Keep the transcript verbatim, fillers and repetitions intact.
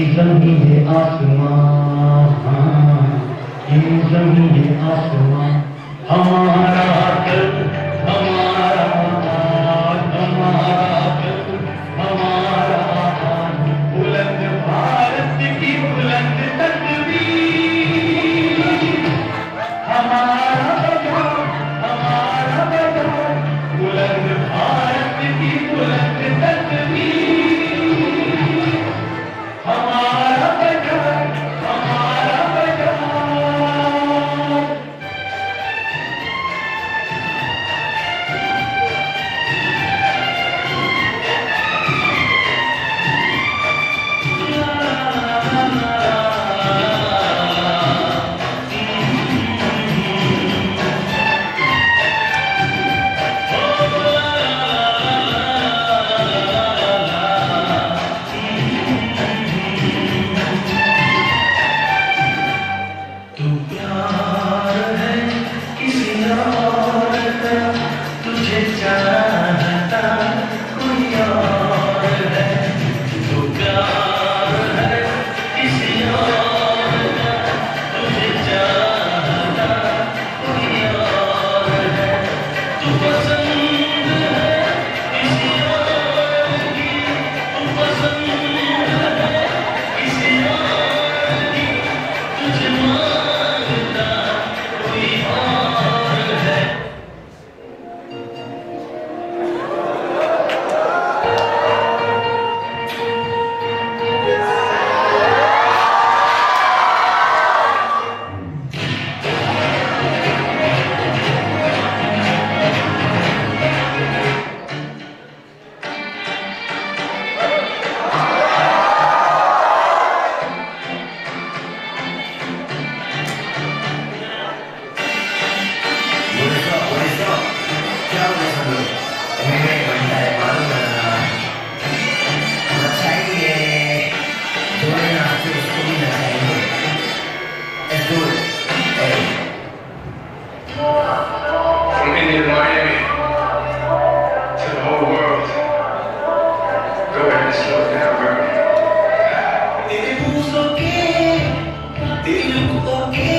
ज़मीन ये आसमां, ये ज़मीन ये आसमां, हमारा दिल, हमारा आज, हमारा दिल, हमारा आज, बुलंद भारत की बुलंद तस्वीर, हमारा बजाओ, हमारा बजाओ, बुलंद भारत की बुलंद तस्वीर, हमारा बजाओ, हमारा बजाओ। तू प्यार है किसी और का, तुझे चाहता कोई और है। तू प्यार है किसी और का, तुझे चाहता कोई और है। तू पसंद है किसी और की, तू पसंद है किसी और की, तुझे मांगता कोई और है। From India to Miami to the whole world. Go ahead and slow it down, bro. दिल को के